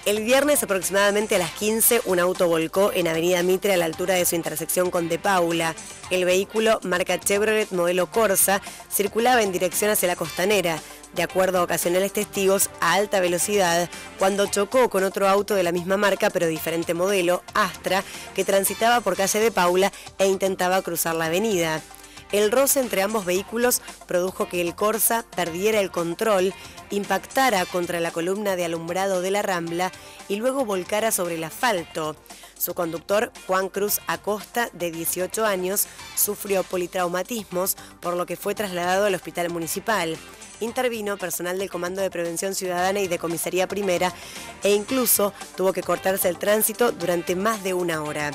El viernes aproximadamente a las 15, un auto volcó en Avenida Mitre a la altura de su intersección con De Paula. El vehículo, marca Chevrolet modelo Corsa, circulaba en dirección hacia la Costanera. De acuerdo a ocasionales testigos, a alta velocidad, cuando chocó con otro auto de la misma marca pero diferente modelo, Astra, que transitaba por calle De Paula e intentaba cruzar la avenida. El roce entre ambos vehículos produjo que el Corsa perdiera el control, impactara contra la columna de alumbrado de la Rambla y luego volcara sobre el asfalto. Su conductor, Juan Cruz Acosta, de 18 años, sufrió politraumatismos, por lo que fue trasladado al hospital municipal. Intervino personal del Comando de Prevención Ciudadana y de Comisaría Primera e incluso tuvo que cortarse el tránsito durante más de una hora.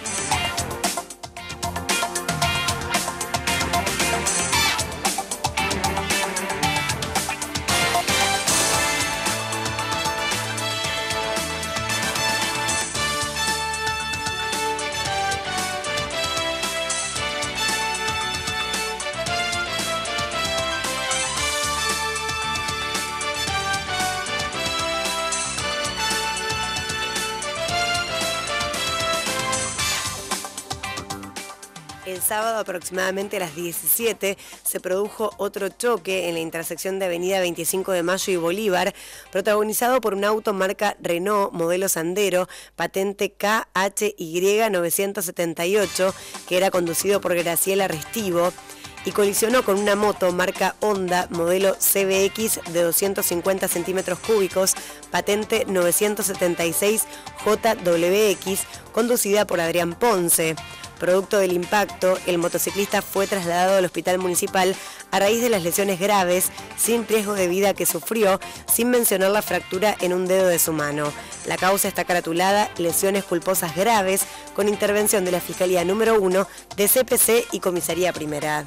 El sábado aproximadamente a las 17 se produjo otro choque en la intersección de Avenida 25 de Mayo y Bolívar, protagonizado por un auto marca Renault modelo Sandero, patente KHY 978, que era conducido por Graciela Restivo, y colisionó con una moto marca Honda modelo CBX de 250 centímetros cúbicos, patente 976 JWX, conducida por Adrián Ponce. Producto del impacto, el motociclista fue trasladado al hospital municipal a raíz de las lesiones graves, sin riesgo de vida que sufrió, sin mencionar la fractura en un dedo de su mano. La causa está caratulada lesiones culposas graves, con intervención de la Fiscalía número 1 de CPC y Comisaría Primera.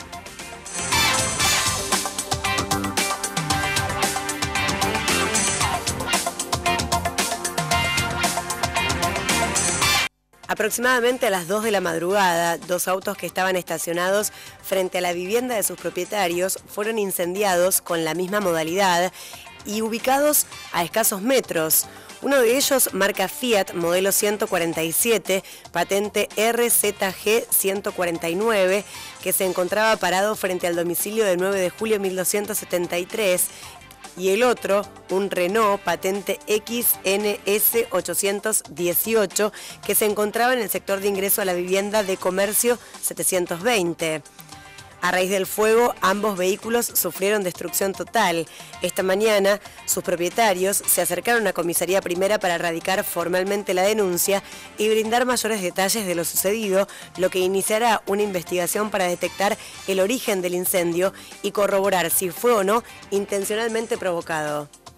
Aproximadamente a las 2 de la madrugada, dos autos que estaban estacionados frente a la vivienda de sus propietarios fueron incendiados con la misma modalidad y ubicados a escasos metros. Uno de ellos, marca Fiat, modelo 147, patente RZG 149, que se encontraba parado frente al domicilio de 9 de julio de 1273, y el otro, un Renault patente XNS 818, que se encontraba en el sector de ingreso a la vivienda de Comercio 720. A raíz del fuego, ambos vehículos sufrieron destrucción total. Esta mañana, sus propietarios se acercaron a Comisaría Primera para radicar formalmente la denuncia y brindar mayores detalles de lo sucedido, lo que iniciará una investigación para detectar el origen del incendio y corroborar si fue o no intencionalmente provocado.